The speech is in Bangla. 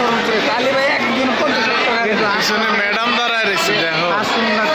গরম করে তাহলে ভাই একদিন 50 টাকা পিছনে ম্যাডাম দাঁড়ায় রয়েছে দেখো। আসুন না